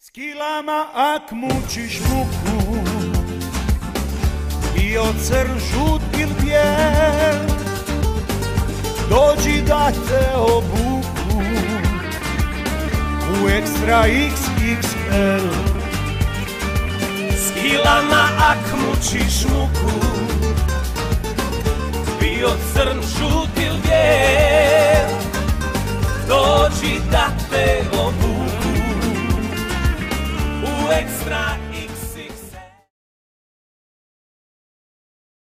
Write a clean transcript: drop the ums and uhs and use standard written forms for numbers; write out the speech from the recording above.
Kilama ak mučiš muku, bio crn, žut il bijel, dođi da te obuku u ekstra XXL. S kilama ak mučiš muku, bio crn, žut il bijel, dođi da te obuku u ekstra